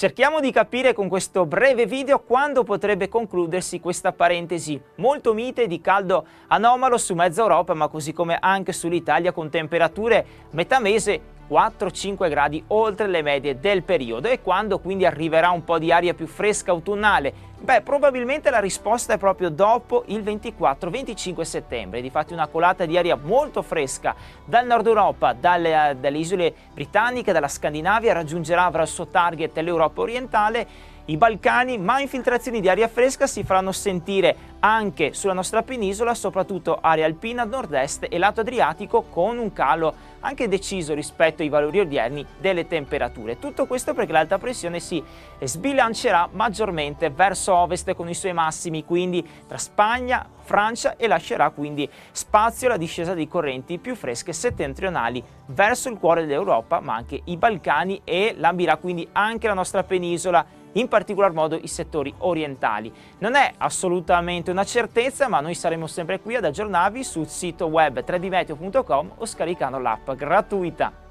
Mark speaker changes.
Speaker 1: Cerchiamo di capire con questo breve video quando potrebbe concludersi questa parentesi molto mite di caldo anomalo su mezza Europa, ma così come anche sull'Italia, con temperature metà mese 4-5 gradi oltre le medie del periodo. E quando quindi arriverà un po' di aria più fresca autunnale? Beh, probabilmente la risposta è proprio dopo il 24-25 settembre. Difatti una colata di aria molto fresca dal nord Europa, dalle isole britanniche, dalla Scandinavia, raggiungerà, avrà il suo target l'Europa orientale, i Balcani, ma infiltrazioni di aria fresca si faranno sentire anche sulla nostra penisola, soprattutto area alpina, nord-est e lato Adriatico, con un calo anche deciso rispetto ai valori odierni delle temperature. Tutto questo perché l'alta pressione si sbilancerà maggiormente verso ovest con i suoi massimi, quindi tra Spagna, Francia, e lascerà quindi spazio alla discesa di correnti più fresche settentrionali verso il cuore dell'Europa, ma anche i Balcani, e lambirà quindi anche la nostra penisola, in particolar modo i settori orientali. Non è assolutamente una certezza, ma noi saremo sempre qui ad aggiornarvi sul sito web 3dmeteo.com o scaricando l'app gratuita.